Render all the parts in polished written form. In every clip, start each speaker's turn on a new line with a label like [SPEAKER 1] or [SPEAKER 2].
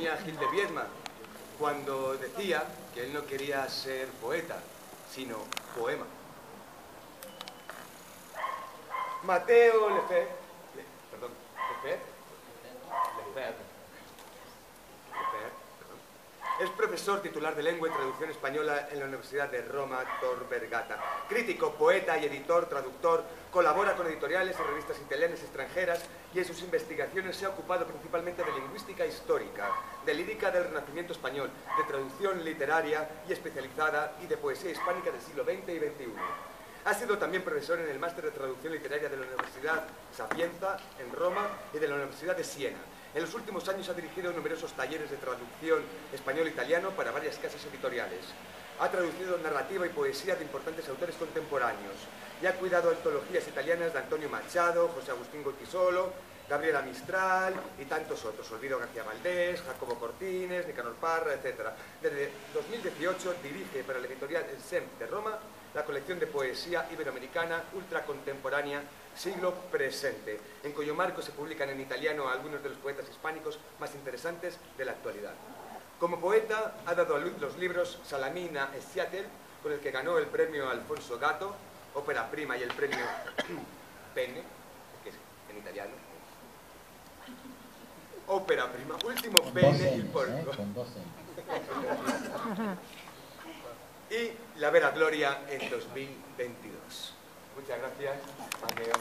[SPEAKER 1] tenía Gil de Viedma cuando decía que él no quería ser poeta, sino poema. Mateo Lefebvre, es profesor titular de Lengua y Traducción Española en la Universidad de Roma Tor Vergata. Crítico, poeta y editor, traductor, colabora con editoriales y revistas italianas y extranjeras y en sus investigaciones se ha ocupado principalmente de lingüística histórica, de lírica del Renacimiento español, de traducción literaria y especializada y de poesía hispánica del siglo XX y XXI. Ha sido también profesor en el Máster de Traducción Literaria de la Universidad Sapienza, en Roma, y de la Universidad de Siena. En los últimos años ha dirigido numerosos talleres de traducción español-italiano para varias casas editoriales. Ha traducido narrativa y poesía de importantes autores contemporáneos y ha cuidado antologías italianas de Antonio Machado, José Agustín Goitisolo, Gabriela Mistral y tantos otros. Olvido García Valdés, Jacobo Cortines, Nicanor Parra, etc. Desde 2018 dirige para la editorial El SEM de Roma la colección de poesía iberoamericana ultracontemporánea Siglo Presente, en cuyo marco se publican en italiano algunos de los poetas hispánicos más interesantes de la actualidad. Como poeta ha dado a luz los libros Salamina e Seattle, con el que ganó el premio Alfonso Gatto, ópera prima, y el premio Penne, que es en italiano. Ópera prima, último Penne il porco.
[SPEAKER 2] Con 12.
[SPEAKER 1] Y La Vera Gloria en 2022. Muchas gracias, Mateo.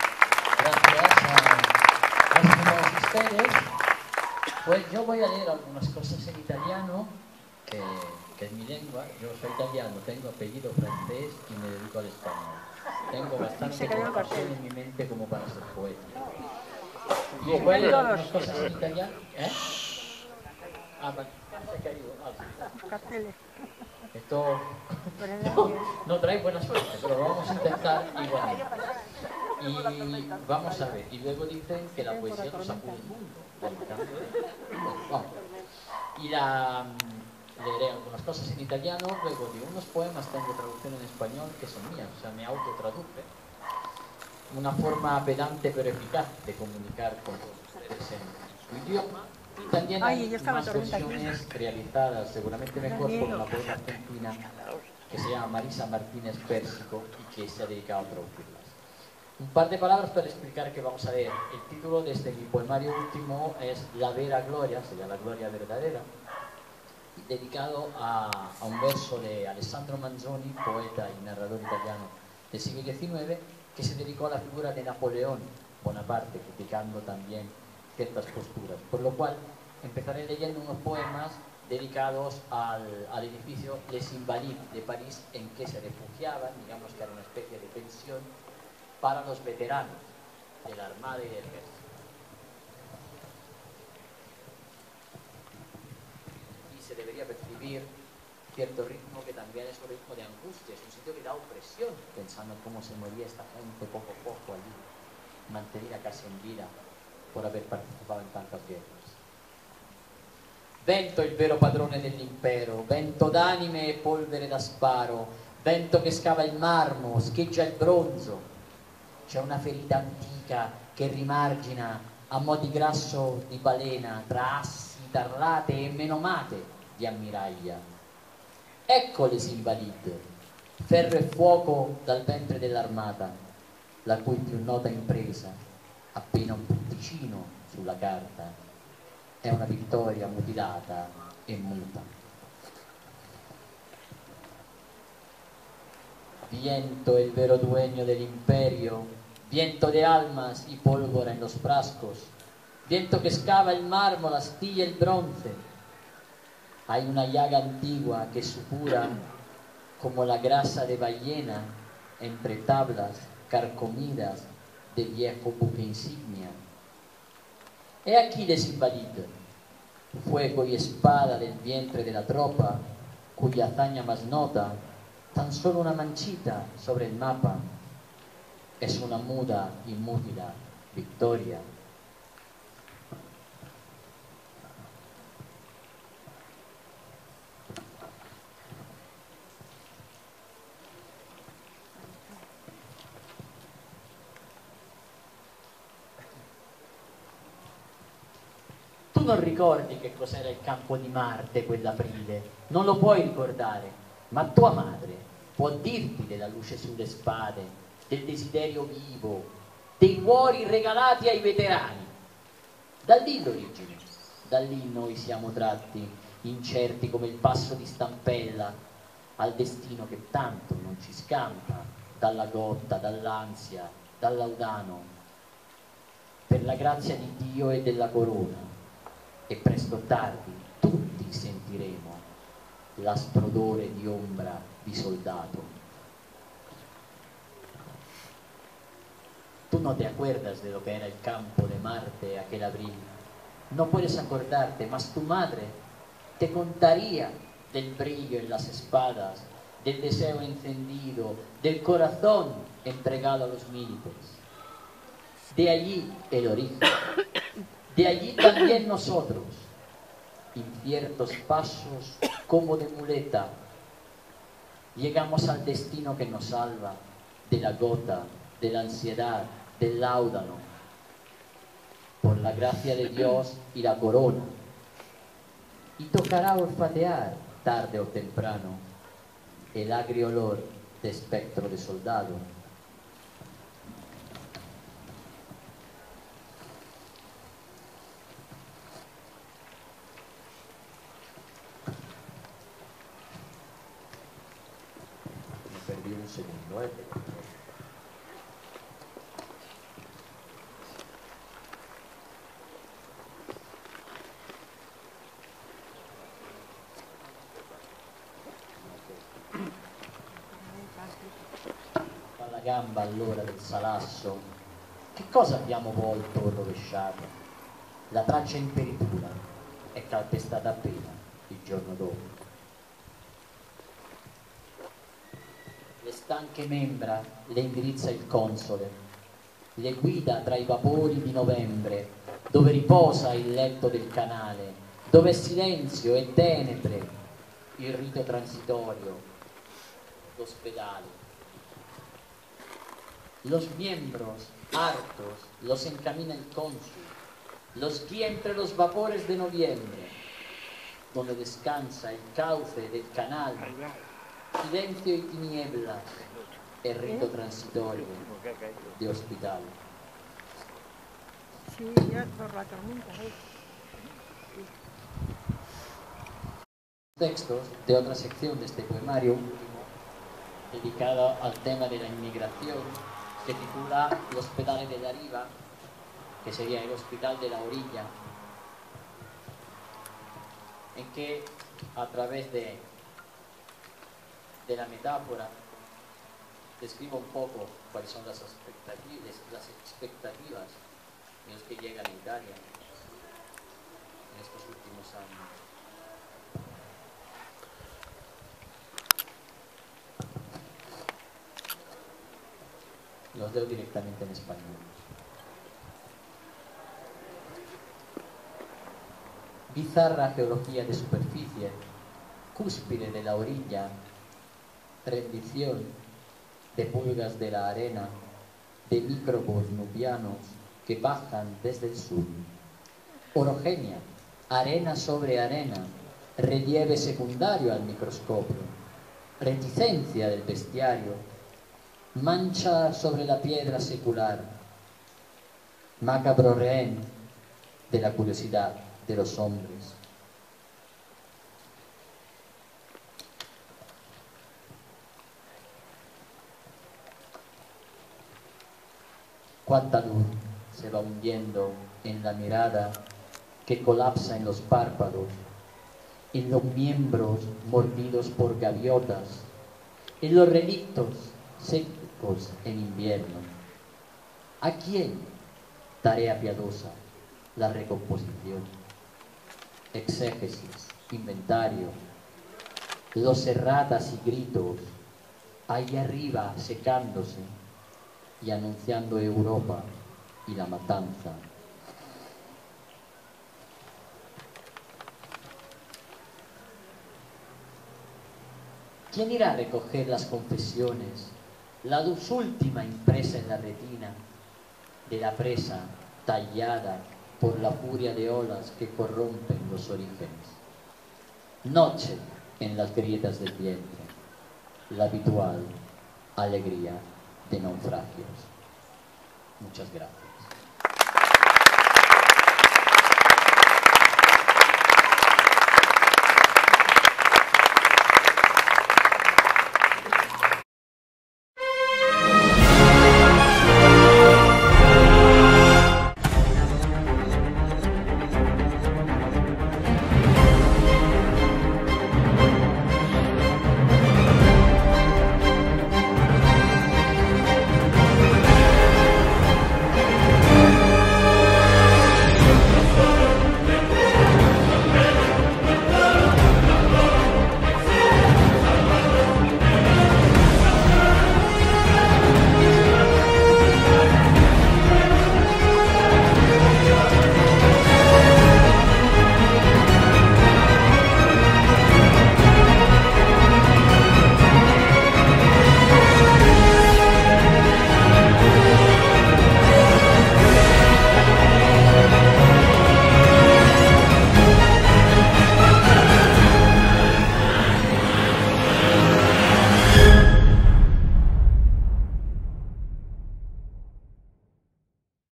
[SPEAKER 2] Gracias a ustedes. Pues yo voy a leer algunas cosas en italiano, que es mi lengua. Yo soy italiano, tengo apellido francés y me dedico al español. Tengo bastante compasión en mi mente como para ser poeta. Y voy a leer algunas cosas en italiano. Ah, vale. Se ha caído. Esto no trae buena suerte, pero lo vamos a intentar igual. Y vamos a ver. Y luego dicen que la poesía nos sacude el mundo. Por lo tanto, vamos. Y leeré algunas cosas en italiano, luego de unos poemas tengo traducción en español que son mías, o sea, me autotraduce. Una forma pedante pero eficaz de comunicar con ustedes en su idioma. Y también hay más versiones realizadas, seguramente mejor, por una poeta argentina que se llama Marisa Martínez Pérsico y que se ha dedicado a traducirlas. Un par de palabras para explicar que vamos a leer. El título de mi poemario último es La Vera Gloria, sería la gloria verdadera, dedicado a un verso de Alessandro Manzoni, poeta y narrador italiano del siglo XIX, que se dedicó a la figura de Napoleón Bonaparte, criticando también ciertas posturas. Por lo cual, empezaré leyendo unos poemas dedicados al edificio Les Invalides de París, en que se refugiaban, digamos que era una especie de pensión para los veteranos de la Armada y del Ejército. Y se debería percibir cierto ritmo que también es un ritmo de angustia, es un sitio que da opresión, pensando cómo se moría esta gente poco a poco allí, mantenida casi en vida por aver partecipato in tantas guerras. Vento il vero padrone dell'impero, vento d'anime e polvere da sparo, vento che scava il marmo, scheggia il bronzo. C'è una ferita antica che rimargina a mo' di grasso di balena tra assi, tarlate e menomate di ammiraglia. Ecco les Invalides, ferro e fuoco dal ventre dell'armata, la cui più nota impresa, appena un punticino sulla carta, è una vittoria mutilata e muta. Viento, el vero dueño del imperio, viento de almas y pólvora en los frascos, viento que excava el mármol, la astilla y el bronce. Hay una llaga antigua que supura como la grasa de ballena entre tablas carcomidas de viejo buque insignia. He aquí les Invalides, fuego y espada del vientre de la tropa, cuya hazaña más nota, tan solo una manchita sobre el mapa, es una muda y mútila victoria. non ricordi che cos'era il campo di Marte quell'aprile, non lo puoi ricordare, ma tua madre può dirti della luce sulle spade, del desiderio vivo, dei cuori regalati ai veterani. Da lì l'origine, da lì noi siamo tratti, incerti come il passo di stampella, al destino che tanto non ci scampa, dalla gotta, dall'ansia, dal laudano, per la grazia di Dio e della corona. E presto o tardi tutti sentiremo l'aspro odore di ombra di soldato. Tú no te acuerdas de lo que era el campo de Marte aquel abril. No puedes acordarte, mas tu madre te contaría del brillo en las espadas, del deseo encendido, del corazón entregado a los militares. De allí el origen. De allí también nosotros, inciertos pasos como de muleta, llegamos al destino que nos salva de la gota, de la ansiedad, del láudano, por la gracia de Dios y la corona. Y tocará olfatear, tarde o temprano, el agrio olor de espectro de soldado. Perdí un segundo, Alla gamba allora del salasso, che cosa abbiamo volto o rovesciato? La traccia in peritura è calpestata appena il giorno dopo. Le stanche membra le indirizza il console, le guida tra i vapori di novembre, dove riposa il letto del canale, dove è silenzio e tenebre, il rito transitorio, l'ospedale. Los miembros hartos los encamina el cónsul, los guía entre los vapores de noviembre, donde descansa el cauce del canal, silencio y tinieblas, el rito transitorio de hospital.
[SPEAKER 3] Sí, ya por la tormenta.
[SPEAKER 2] Textos de otra sección de este poemario, dedicada al tema de la inmigración, que titula L'Ospedale de la Riva, que sería el hospital de la orilla, en que a través de la metáfora describo un poco cuáles son las expectativas en los que llegan a Italia en estos últimos años. Los leo directamente en español. Bizarra geología de superficie, cúspide de la orilla, rendición de pulgas de la arena, de microbos nubianos que bajan desde el sur. Orogenia, arena sobre arena, relieve secundario al microscopio, reticencia del bestiario, mancha sobre la piedra secular, macabro rehén de la curiosidad de los hombres. Cuánta luz se va hundiendo en la mirada que colapsa en los párpados, en los miembros mordidos por gaviotas, en los relictos secos en invierno. ¿A quién? Tarea piadosa, la recomposición, exégesis, inventario, los erratas y gritos, ahí arriba secándose y anunciando Europa y la matanza. ¿Quién irá a recoger las confesiones, la luz última impresa en la retina de la presa tallada por la furia de olas que corrompen los orígenes. Noche en las grietas del vientre, la habitual alegría de naufragios. Muchas gracias.